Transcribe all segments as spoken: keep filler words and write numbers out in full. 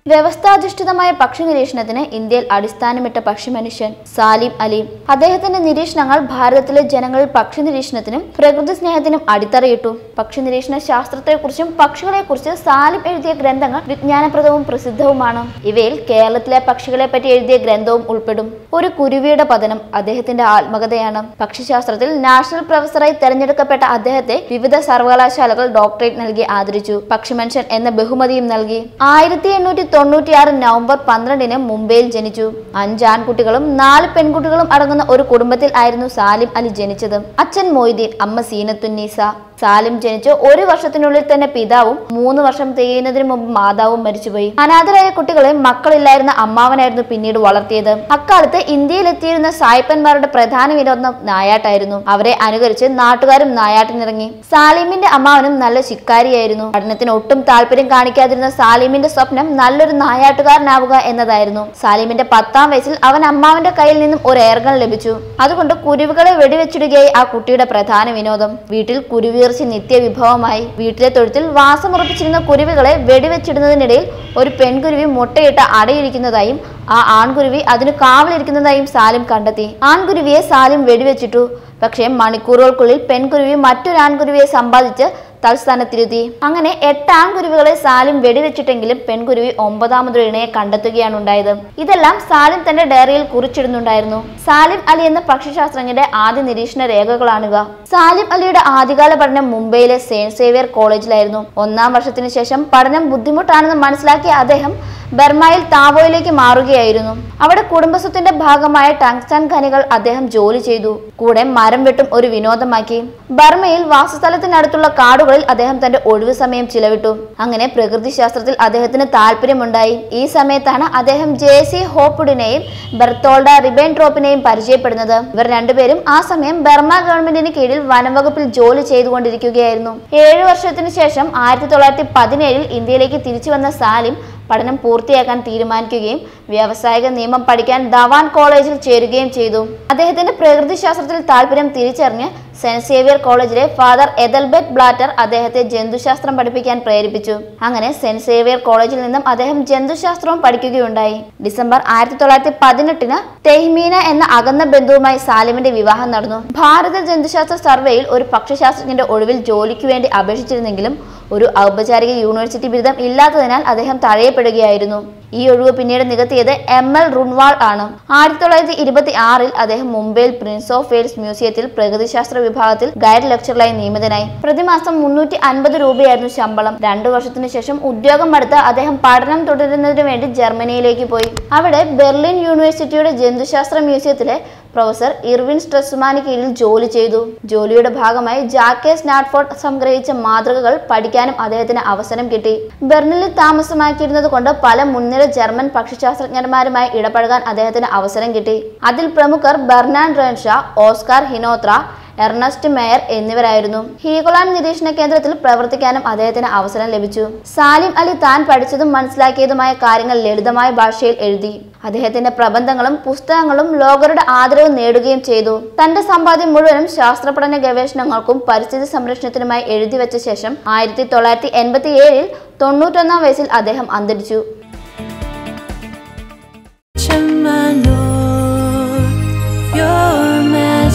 വ്യവസ്ഥാധിഷ്ഠിതമായ പക്ഷി നിരീക്ഷണത്തിന് ഇന്ത്യയിൽ അടിസ്ഥാനമിട്ട പക്ഷി മനുഷ്യൻ സാലിം അലി. അദ്ദേഹത്തിന്റെ നിരീക്ഷണങ്ങൾ ഭാരതത്തിലെ ജനങ്ങളിൽ പക്ഷി നിരീക്ഷണത്തിനും പ്രകൃതി സ്നേഹത്തിനും അടിത്തറയിട്ടു. പക്ഷി നിരീക്ഷണ ശാസ്ത്രത്തെക്കുറിച്ചും പക്ഷികളെക്കുറിച്ച് സാലിം എഴുതിയ ഗ്രന്ഥങ്ങൾ വിജ്ഞാനപ്രദവും പ്രസിദ്ധവുമാണ്. ഇവയിൽ കേരളത്തിലെ പക്ഷികളെ പറ്റി എഴുതിയ ഗ്രന്ഥവും ഉൾപ്പെടും. ഒരു കുരുവിയുടെ പതനം അദ്ദേഹത്തിന്റെ ആത്മകഥയാണ്. പക്ഷിശാസ്ത്രത്തിൽ നാഷണൽ പ്രൊഫസറായി തെരഞ്ഞെടുക്കപ്പെട്ട അദ്ദേഹത്തെ വിവിധ സർവകലാശാലകൾ ഡോക്ടറേറ്റ് നൽകി ആദരിച്ചു. പക്ഷിമനുഷ്യൻ എന്ന ബഹുമതിയും നൽകി. ആയിരത്തി എണ്ണൂറ്റി തൊണ്ണൂറ്റിയാറ് നവംബർ പന്ത്രണ്ടിന് മുംബൈയിൽ ജനിച്ചു. അഞ്ച് ആൺകുട്ടികളും നാല് പെൺകുട്ടികളും അടങ്ങുന്ന ഒരു കുടുംബത്തിൽ ആയിരുന്നു സാലിം അലി ജനിച്ചത്. അച്ഛൻ മൊയ്തീൻ, അമ്മ സീനത്തുന്നീസ. സാലിം ജനിച്ച് ഒരു വർഷത്തിനുള്ളിൽ തന്നെ പിതാവും മൂന്ന് വർഷം തികയുന്നതിന് മുമ്പ് മാതാവും മരിച്ചുപോയി. അനാഥരായ കുട്ടികളെ മക്കളില്ലായിരുന്ന അമ്മാവനായിരുന്നു പിന്നീട് വളർത്തിയത്. അക്കാലത്ത് ഇന്ത്യയിൽ എത്തിയിരുന്ന സായിപ്പന്മാരുടെ പ്രധാന വിനോദം നായാട്ടായിരുന്നു. അവരെ അനുകരിച്ച് നാട്ടുകാരും നായാട്ടിനിറങ്ങി. സാലിമിന്റെ അമ്മാവനും നല്ല ശിക്കാരിയായിരുന്നു. പഠനത്തിന് ഒട്ടും താല്പര്യം കാണിക്കാതിരുന്ന സാലിമിന്റെ സ്വപ്നം നല്ലൊരു നായാട്ടുകാരനാവുക എന്നതായിരുന്നു. സാലിമിന്റെ പത്താം വയസ്സിൽ അവൻ അമ്മാവന്റെ കയ്യിൽ നിന്നും ഒരു എയർഗൺ ലഭിച്ചു. അതുകൊണ്ട് കുരുവികളെ വെടിവെച്ചിടുകയായി ആ കുട്ടിയുടെ പ്രധാന വിനോദം. വീട്ടിൽ കുരുവി നിത്യവിഭവമായി. വീട്ടിലെ തൊഴുത്തിൽ വാസമുറപ്പിച്ചിരുന്ന കുരുവികളെ വെടിവെച്ചിടുന്നതിനിടയിൽ ഒരു പെൺകുരുവി മുട്ടയിട്ട് അടയിരിക്കുന്നതായും ആ ആൺകുരുവി അതിന് കാവലിരിക്കുന്നതായും സാലിം കണ്ടെത്തി. ആൺകുരുവിയെ സാലിം വെടിവെച്ചിട്ടു. പക്ഷേ മണിക്കൂറുകൾക്കുള്ളിൽ പെൺകുരുവി മറ്റൊരു ആൺകുരുവിയെ സമ്പാദിച്ച് തൽസ്ഥാനത്തിരുത്തി. അങ്ങനെ എട്ട് ആൺകുരുവികളെ സാലിം വെടിവെച്ചിട്ടെങ്കിലും പെൺകുരുവി ഒമ്പതാമതൊരു ഇണയെ കണ്ടെത്തുകയാണ് ഉണ്ടായത്. ഇതെല്ലാം സാലിം തന്റെ ഡയറിയിൽ കുറിച്ചിടുന്നുണ്ടായിരുന്നു. സാലിം അലി എന്ന പക്ഷിശാസ്ത്രജ്ഞന്റെ ആദ്യ നിരീക്ഷണ രേഖകളാണിവ. സാലിം അലിയുടെ ആദ്യകാല പഠനം മുംബൈയിലെ സെന്റ് സേവിയർ കോളേജിലായിരുന്നു. ഒന്നാം വർഷത്തിന് ശേഷം പഠനം ബുദ്ധിമുട്ടാണെന്ന് മനസ്സിലാക്കിയ അദ്ദേഹം ബർമയിൽ താവോയിലേക്ക് മാറുകയായിരുന്നു. അവിടെ കുടുംബസ്വത്തിന്റെ ഭാഗമായ ടങ്സ്റ്റൺ ഖനികൾ അദ്ദേഹം ജോലി ചെയ്തു. കൂടെ മരം വെട്ടും ഒരു വിനോദമാക്കി. ബർമയിൽ വാസസ്ഥലത്തിനടുത്തുള്ള കാടുകളിൽ അദ്ദേഹം തന്റെ ഒഴിവു സമയം ചിലവിട്ടു. അങ്ങനെ പ്രകൃതി ശാസ്ത്രത്തിൽ അദ്ദേഹത്തിന് താല്പര്യമുണ്ടായി. ഈ സമയത്താണ് അദ്ദേഹം ജെ സി ഹോപ്വുഡിനെയും ബെർത്തോൾഡ റിബെൻട്രോപ്പിനെയും പരിചയപ്പെടുന്നത്. ഇവർ രണ്ടുപേരും ആ സമയം ബർമ ഗവൺമെന്റിന് കീഴിൽ വനംവകുപ്പിൽ ജോലി ചെയ്തുകൊണ്ടിരിക്കുകയായിരുന്നു. ഏഴു വർഷത്തിനു ശേഷം ആയിരത്തി തൊള്ളായിരത്തി പതിനേഴിൽ ഇന്ത്യയിലേക്ക് തിരിച്ചു വന്ന സാലിം പഠനം പൂർത്തിയാക്കാൻ തീരുമാനിക്കുകയും വ്യാവസായിക നിയമം പഠിക്കാൻ ധവാൻ കോളേജിൽ ചേരുകയും ചെയ്തു. അദ്ദേഹത്തിന്റെ പ്രകൃതി ശാസ്ത്രത്തിൽ താല്പര്യം തിരിച്ചറിഞ്ഞ് സെന്റ് സേവിയർ കോളേജിലെ ഫാദർ എദൽബെർട്ട് ബ്ലാറ്റർ അദ്ദേഹത്തെ ജന്തുശാസ്ത്രം പഠിപ്പിക്കാൻ പ്രേരിപ്പിച്ചു. അങ്ങനെ സെന്റ് സേവിയർ കോളേജിൽ നിന്നും അദ്ദേഹം ജന്തുശാസ്ത്രവും പഠിക്കുകയുണ്ടായി. ഡിസംബർ ആയിരത്തി തൊള്ളായിരത്തി പതിനെട്ടിന് തെഹ്മീന എന്ന അകന്ന ബന്ധുവുമായി സാലിമിന്റെ വിവാഹം നടന്നു. ഭാരത ജന്തുശാസ്ത്ര സർവേയിൽ ഒരു പക്ഷിശാസ്ത്രജ്ഞന്റെ ഒഴിവിൽ ജോലിക്ക് വേണ്ടി അപേക്ഷിച്ചിരുന്നെങ്കിലും ഒരു ഔപചാരിക യൂണിവേഴ്സിറ്റി ബിരുദം ഇല്ലാത്തതിനാൽ അദ്ദേഹം തഴയപ്പെടുകയായിരുന്നു. ഈ ഒഴിവ് പിന്നീട് നികത്തിയത് എം എൽ റുൺവാൾ ആണ്. ആയിരത്തി തൊള്ളായിരത്തി ഇരുപത്തി ആറിൽ അദ്ദേഹം മുംബൈയിൽ പ്രിൻസ് ഓഫ് വെയിൽസ് മ്യൂസിയത്തിൽ പ്രകൃതിശാസ്ത്ര വിഭാഗത്തിൽ ഗൈഡ് ലെക്ചററായി നിയമിതനായി. പ്രതിമാസം മുന്നൂറ്റി അൻപത് രൂപയായിരുന്നു ശമ്പളം. രണ്ടു വർഷത്തിനു ശേഷം ഉദ്യോഗം മടുത്ത് അദ്ദേഹം പഠനം തുടരുന്നതിനു വേണ്ടി ജർമ്മനിയിലേക്ക് പോയി. അവിടെ ബെർലിൻ യൂണിവേഴ്സിറ്റിയുടെ ജന്തുശാസ്ത്ര മ്യൂസിയത്തിലെ പ്രൊഫസർ ഇർവിൻ സ്ട്രെസ്മാന് കീഴിൽ ജോലി ചെയ്തു. ജോലിയുടെ ഭാഗമായി ജാക്കേസ് നാട്ട്ഫോർഡ് സംഗ്രഹിച്ച മാതൃകകൾ പഠിക്കാനും അദ്ദേഹത്തിന് അവസരം കിട്ടി. ബെർലിനിൽ താമസമാക്കിയിരുന്നത് കൊണ്ട് പല മുൻനിര ജർമ്മൻ പക്ഷിശാസ്ത്രജ്ഞന്മാരുമായി ഇടപഴകാൻ അദ്ദേഹത്തിന് അവസരം കിട്ടി. അതിൽ പ്രമുഖർ ബെർനാർഡ് റെൻഷാ, ഓസ്കാർ ഹിനോത്ര, എർണസ്റ്റ് മേയർ എന്നിവരായിരുന്നു. ഹീഗോലാൻഡ് നിരീക്ഷണ കേന്ദ്രത്തിൽ പ്രവർത്തിക്കാനും അദ്ദേഹത്തിന് അവസരം ലഭിച്ചു. സാലിം അലി താൻ പഠിച്ചതും മനസ്സിലാക്കിയതുമായ കാര്യങ്ങൾ ലളിതമായ ഭാഷയിൽ എഴുതി. അദ്ദേഹത്തിന്റെ പ്രബന്ധങ്ങളും പുസ്തകങ്ങളും ലോകരുടെ ആദരവ് നേടുകയും ചെയ്തു. തന്റെ സമ്പാദ്യം മുഴുവനും ശാസ്ത്രപഠന ഗവേഷണങ്ങൾക്കും പരിസ്ഥിതി സംരക്ഷണത്തിനുമായി എഴുതി വെച്ച ശേഷം ആയിരത്തി തൊള്ളായിരത്തി എൺപത്തി ഏഴിൽ തൊണ്ണൂറ്റൊന്നാം വയസ്സിൽ അദ്ദേഹം അന്തരിച്ചു.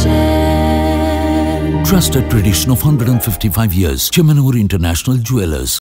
Trusted tradition of one hundred fifty-five years, Chemanur International Jewelers.